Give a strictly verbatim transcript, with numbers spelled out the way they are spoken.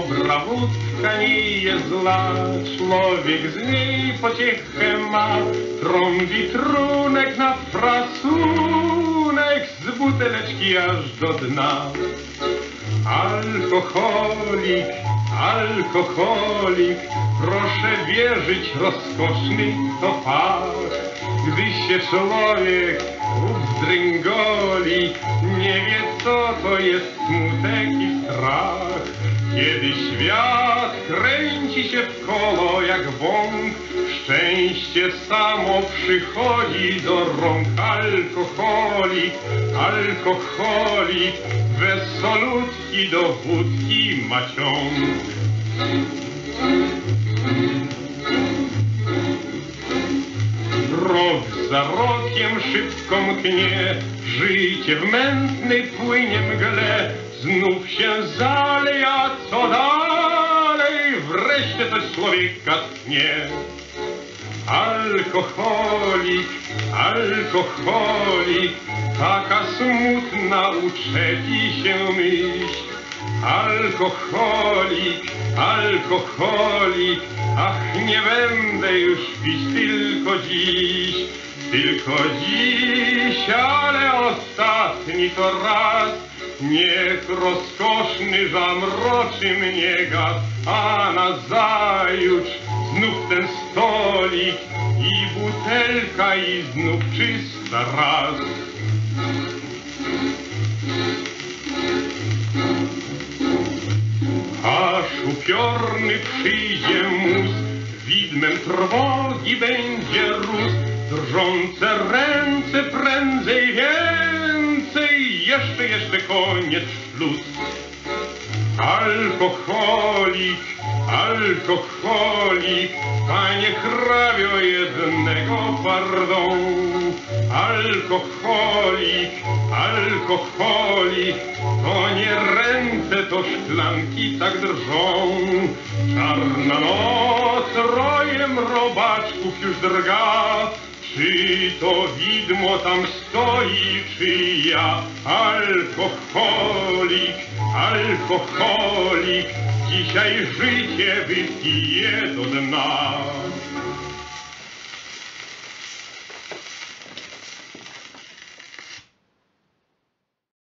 dobra wódka nie jest zła, człowiek z niej pociechę ma, trąbi trunek na frasunek, z buteleczki aż do dna. Alkoholik, alkoholik, proszę wierzyć, rozkoszny to fakt. Gdy się człowiek wzdręgoli, nie wie co to jest smutek i strach. Kiedy świat kręci się w koło jak wąg, szczęście samo przychodzi do rąk. Alkoholik, alkoholik, wesolutki do wódki ma ciąg. Rok za rokiem szybko mknie, życie w mętnej płynie mgle. Znów się zaleja, co dalej, wreszcie coś człowieka tnie. Alkoholik, alkoholik, taka smutna uczepi się myśl. Alkoholik, alkoholik, ach nie będę już pić tylko dziś. Tylko dziś, ale ostatni to raz. Niech rozkoszny zamroczy mnie gaz, a nazajutrz znów ten stolik i butelka i znów czysta raz. Aż upiorny przyjdzie mus, widmem trwogi będzie rósł, drżące ręce prędzej więcej, jeszcze, jeszcze koniec szluz. Alkoholik, alkoholik, panie hrabio jednego pardon. Alkoholik, alkoholik, to nie ręce, to szklanki tak drżą. Czarna noc rojem robaczków już drga, czy to widmo tam stoi, czy ja? Alkoholik, alkoholik, dzisiaj życie wypije do dna.